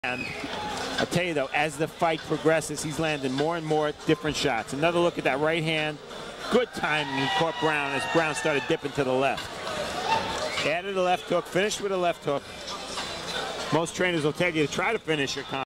And I'll tell you though, as the fight progresses, he's landing more and more different shots. Another look at that right hand. Good timing. He caught Brown as Brown started dipping to the left. Added a left hook, finished with a left hook. Most trainers will tell you to try to finish your combo.